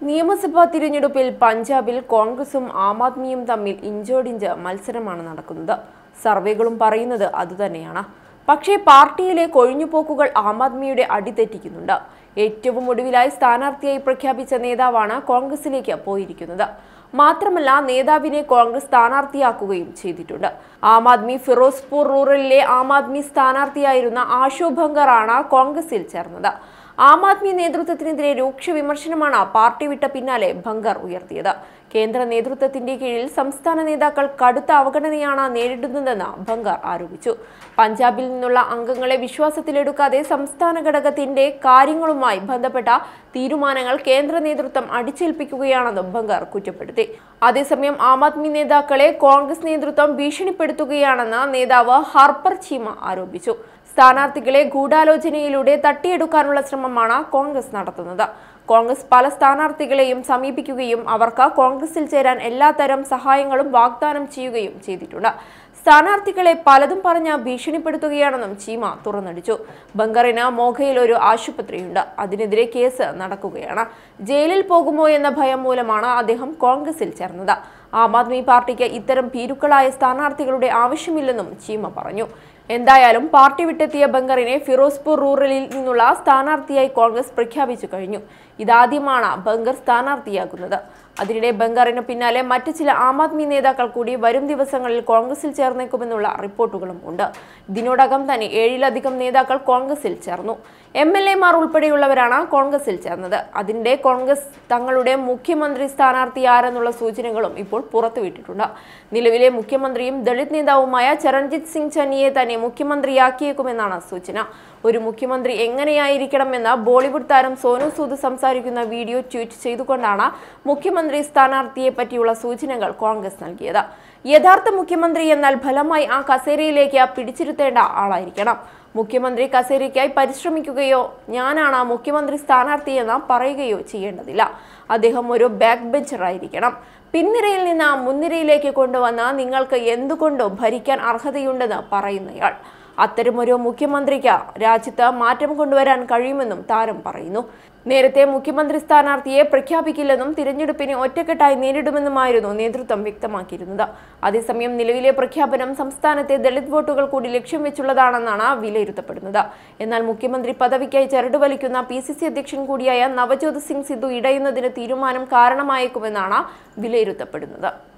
നിയമസഭാ തിരഞ്ഞെടുപ്പിൽ പഞ്ചാബിൽ കോൺഗ്രസും ആം ആദ്മിയും തമ്മിൽ ഇഞ്ചോടിഞ്ച് മത്സരമാണ് നടക്കുന്നത്. സർവേകളും പറയുന്നത് അതുതന്നെയാണ്. പക്ഷേ പാർട്ടിയിലെ കൊഴിഞ്ഞുപോക്കുകൾ ആം ആദ്മിയുടെ അടിതെറ്റിക്കുന്നുണ്ട്. ഏറ്റവും ഒടുവിലായി സ്ഥാനാർത്ഥിയായി പ്രഖ്യാപിച്ച നേതാവാണ് കോൺഗ്രസിലേക്ക് പോയിരിക്കുന്നത്. മാത്രമല്ല, നേതാവിനെ കോൺഗ്രസ് സ്ഥാനാർത്ഥിയാക്കുകയും ചെയ്തിട്ടുണ്ട്. ആം ആദ്മി ഫിറോസ്പൂർ റൂറലിലെ ആം ആദ്മി സ്ഥാനാർത്ഥിയായിരുന്ന ആശു ഭംഗറാണ് കോൺഗ്രസിൽ ചേർന്നത്. ആം ആദ്മി നേതൃത്വത്തിനെതിരെ രൂക്ഷ വിമർശനമാണ് പാർട്ടി വിട്ട പിന്നാലെ ഭംഗർ ഉയർത്തിയത്. കേന്ദ്ര നേതൃത്വത്തിന്റെ കീഴിൽ സംസ്ഥാന നേതാക്കൾ കടുത്ത അവഗണനയാണ് നേരിടുന്നതെന്ന് ഭംഗർ ആരോപിച്ചു. പഞ്ചാബിൽ നിന്നുള്ള അംഗങ്ങളെ വിശ്വാസത്തിലെടുക്കാതെ സംസ്ഥാന ഘടകത്തിന്റെ കാര്യങ്ങളുമായി ബന്ധപ്പെട്ട തീരുമാനങ്ങൾ കേന്ദ്ര നേതൃത്വം അടിച്ചേൽപ്പിക്കുകയാണെന്നും ഭംഗർ കുറ്റപ്പെടുത്തി. അതേസമയം ആം ആദ്മി നേതാക്കളെ കോൺഗ്രസ് നേതൃത്വം ഭീഷണിപ്പെടുത്തുകയാണെന്ന് നേതാവ് ഹർപ്പർ ചീമ ആരോപിച്ചു. സ്ഥാനാർത്ഥികളെ ഗൂഢാലോചനയിലൂടെ തട്ടിയെടുക്കാനുള്ള ശ്രമമാണ് കോൺഗ്രസ് നടത്തുന്നത്. കോൺഗ്രസ് പല സ്ഥാനാർത്ഥികളെയും സമീപിക്കുകയും അവർക്ക് കോൺഗ്രസിൽ ചേരാൻ എല്ലാത്തരം സഹായങ്ങളും വാഗ്ദാനം ചെയ്യുകയും ചെയ്തിട്ടുണ്ട്. സ്ഥാനാർത്ഥികളെ പലതും പറഞ്ഞ് ഭീഷണിപ്പെടുത്തുകയാണെന്നും ചീമ തുറന്നടിച്ചു. ബംഗറിന് മോഘയിൽ ഒരു ആശുപത്രിയുണ്ട്. അതിനെതിരെ കേസ് നടക്കുകയാണ്. ജയിലിൽ പോകുമോ എന്ന ഭയം മൂലമാണ് അദ്ദേഹം കോൺഗ്രസിൽ ചേർന്നത്. ആം ആദ്മി പാർട്ടിക്ക് ഇത്തരം ഭീരുക്കളായ സ്ഥാനാർത്ഥികളുടെ ആവശ്യമില്ലെന്നും ചീമ പറഞ്ഞു. എന്തായാലും പാർട്ടി വിട്ടെത്തിയ ബംഗറിനെ ഫിറോസ്പൂർ റൂറലിൽ നിന്നുള്ള സ്ഥാനാർത്ഥിയായി കോൺഗ്രസ് പ്രഖ്യാപിച്ചു കഴിഞ്ഞു. ഇതാദ്യമാണ് ബംഗർ സ്ഥാനാർത്ഥിയാകുന്നത്. അതിനിടെ ബംഗറിന് പിന്നാലെ മറ്റ് ചില ആം ആദ്മി നേതാക്കൾ കൂടി വരും ദിവസങ്ങളിൽ കോൺഗ്രസിൽ ചേർന്നേക്കുമെന്നുള്ള റിപ്പോർട്ടുകളും ഉണ്ട്. ഇതിനോടകം തന്നെ 7-ലധികം നേതാക്കൾ കോൺഗ്രസിൽ ചേർന്നു. MLA-മാർ ഉൾപ്പെടെയുള്ളവരാണ് കോൺഗ്രസിൽ ചേർന്നത്. അതിനിടെ കോൺഗ്രസ് തങ്ങളുടെ മുഖ്യമന്ത്രി സ്ഥാനാർത്ഥി ആരെന്നുള്ള സൂചനകളും ഇപ്പോൾ പുറത്തുവിട്ടിട്ടുണ്ട്. നിലവിലെ മുഖ്യമന്ത്രിയും ദളിത് നേതാവുമായ ചരൺജിത് സിംഗ് ചന്നിയെ തന്നെ മുഖ്യമന്ത്രിയാക്കിയേക്കുമെന്നാണ് സൂചന. ഒരു മുഖ്യമന്ത്രി എങ്ങനെയായിരിക്കണമെന്ന് ബോളിവുഡ് താരം സോനു സൂദ് സംസാരിക്കുന്ന വീഡിയോ ട്വീറ്റ് ചെയ്തുകൊണ്ടാണ് മുഖ്യമന്ത്രി സ്ഥാനാർത്ഥിയെ പറ്റിയുള്ള സൂചനകൾ കോൺഗ്രസ് നൽകിയത്. യഥാർത്ഥ മുഖ്യമന്ത്രി എന്നാൽ ഫലമായി ആ കസേരയിലേക്ക് പിടിച്ചിരുത്തേണ്ട ആളായിരിക്കണം. മുഖ്യമന്ത്രി കസേരയ്ക്കായി പരിശ്രമിക്കുകയോ ഞാനാണ് മുഖ്യമന്ത്രി സ്ഥാനാർത്ഥിയെന്ന് പറയുകയോ ചെയ്യേണ്ടതില്ല. അദ്ദേഹം ഒരു ബാക്ക് ബെഞ്ചറായിരിക്കണം. പിൻനിരയിൽ നിന്ന് മുൻനിരയിലേക്ക് കൊണ്ടുവന്ന് നിങ്ങൾക്ക് എന്തുകൊണ്ടും ഭരിക്കാൻ അർഹതയുണ്ടെന്ന് പറയുന്നയാൾ. അത്തരമൊരു മുഖ്യമന്ത്രിക്ക് രാജ്യത്ത് മാറ്റം കൊണ്ടുവരാൻ കഴിയുമെന്നും താരം പറയുന്നു. നേരത്തെ മുഖ്യമന്ത്രി സ്ഥാനാർത്ഥിയെ പ്രഖ്യാപിക്കില്ലെന്നും തിരഞ്ഞെടുപ്പിനെ ഒറ്റക്കെട്ടായി നേരിടുമെന്നുമായിരുന്നു നേതൃത്വം വ്യക്തമാക്കിയിരുന്നത്. അതേസമയം നിലവിലെ പ്രഖ്യാപനം സംസ്ഥാനത്തെ ദളിത് വോട്ടുകൾ കൂടി ലക്ഷ്യം വെച്ചുള്ളതാണെന്നാണ് വിലയിരുത്തപ്പെടുന്നത്. എന്നാൽ മുഖ്യമന്ത്രി പദവിക്കായി ചരടുവലിക്കുന്ന PCC അധ്യക്ഷൻ കൂടിയായ നവജ്യോത് സിംഗ് സിദ്ധു ഇടയുന്നതിന് തീരുമാനം കാരണമായേക്കുമെന്നാണ് വിലയിരുത്തപ്പെടുന്നത്.